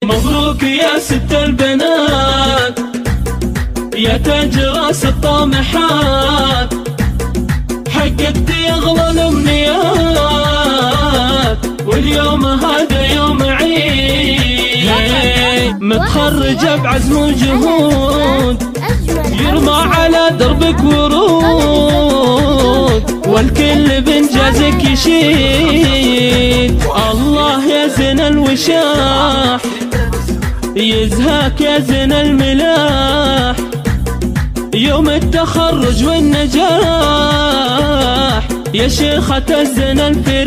مبروك يا ست البنات يا تاج راس الطامحات، حققتي اغلى الامنيات واليوم هذا يوم عيد، متخرجة بعزم وجهود يرمى على دربك ورود، والكل بانجازك يشيد. الله يا زين الوشاح يزهاك يا زين الملاح، يوم التخرج والنجاح يا شيخة الزين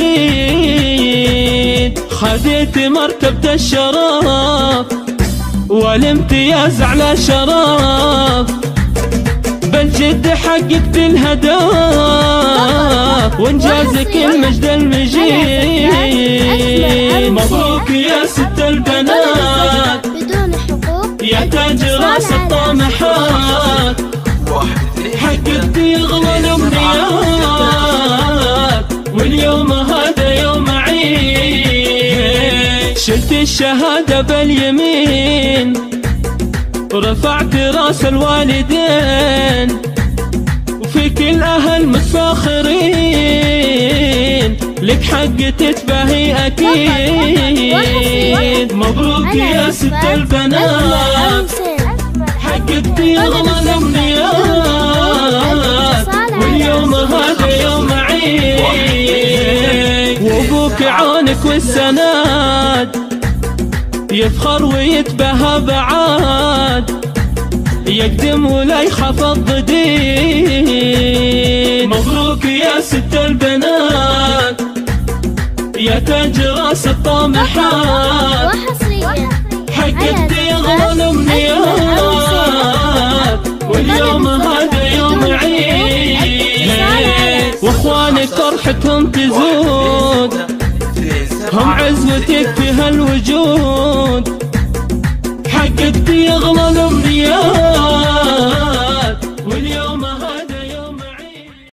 الفريد، خذيت مرتبة الشرف والامتياز على شرف، بالجد حققت الهدف وانجازك المجد المجيد. مبروك يا ست البنات يا تاج راس الطامحات، حققتي اغلى الامنيات واليوم هذا يوم عيد، شلت الشهادة باليمين ورفعت راس الوالدين، وفيك الاهل متفاخرين لك حق تتباهي اكيد. مبروك يا ست البنات حققتي اغلى الامنيات واليوم هذا يوم عيد، وابوك عونك والسناد يفخر ويتباهى بعاد، يقدم ولا يخاف الضدين. مبروك يا ست البنات يا تاج راس الطامحات، حققتي اغلى الامنيات واليوم هذا يوم عيد، واخوانك فرحتهم تزود، هم عزوتك في هالوجود، حققتي اغلى الامنيات